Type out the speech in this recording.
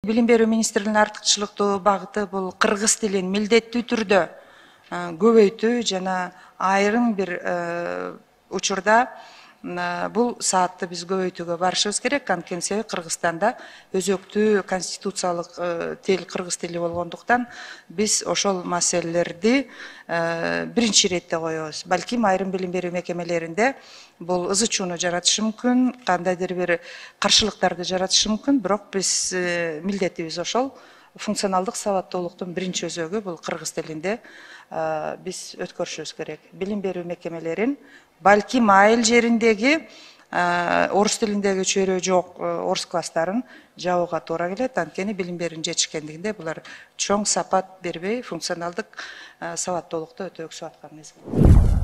Билим берүү министрлигинин артыкчылыктуу багыты бул кыргыз тилин милдеттүү түрдө көбөйтүү жана айрым бир учурда бул саатты биз көбөйтүүгө барышыбыз керек. Анткени себеби Кыргызстанда өзөктүү конституциялык тил кыргыз тили болгондуктан биз ошол маселелерди биринчи иретте коебуз. Балким айрым билим берүү мекемелеринде бул ызы чууну жаратышы мүмкүн, кандайдыр бир каршылыктарды жаратышы мүмкүн, бирок биз милдетибиз ошол. Функционалдык сабаттуулуктун биринчи өзөгү бул кыргыз тилинде биз өткөрүшүбүз керек. Билим берүү мекемелерин балким айыл жериндеги орус тилиндеги чөйрө жок орус класстарын жабууга туура келет. Анткени билим берүүнүн жетишкендигинде булар чоң сапат бербей, функционалдык сабаттуулукту өтө өксүп аткан мезгил.